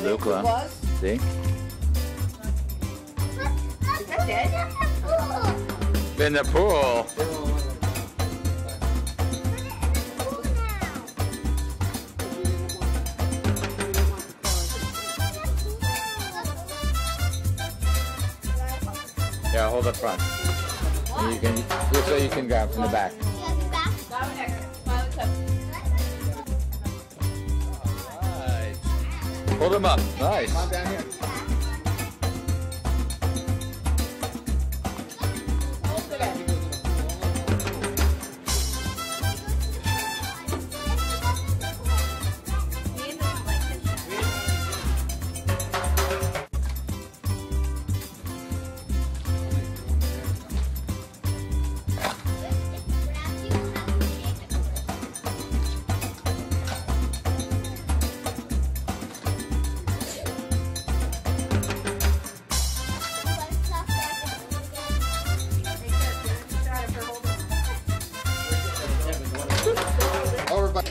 Luca. See? Is that dead? In the pool. Yeah, hold up front. You can, so you can grab from the back. Alright. Hold them up. Nice. Come on down here. Over by.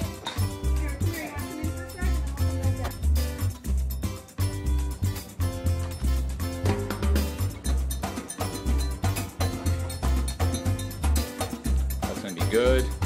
That's gonna be good.